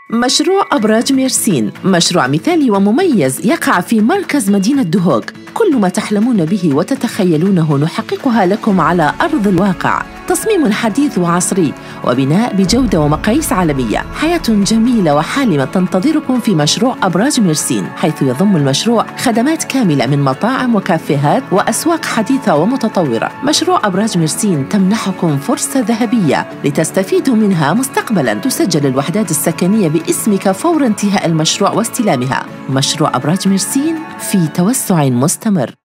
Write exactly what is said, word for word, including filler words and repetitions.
مشروع أبراج ميرسين مشروع مثالي ومميز يقع في مركز مدينة دهوك. كل ما تحلمون به وتتخيلونه نحققها لكم على أرض الواقع. تصميم حديث وعصري وبناء بجودة ومقاييس عالمية. حياة جميلة وحالمة تنتظركم في مشروع أبراج ميرسين، حيث يضم المشروع خدمات كاملة من مطاعم وكافيهات وأسواق حديثة ومتطورة. مشروع أبراج ميرسين تمنحكم فرصة ذهبية لتستفيدوا منها مستقبلاً. تسجل الوحدات السكنية باسمك فور انتهاء المشروع واستلامها. مشروع أبراج ميرسين في توسع مستمر.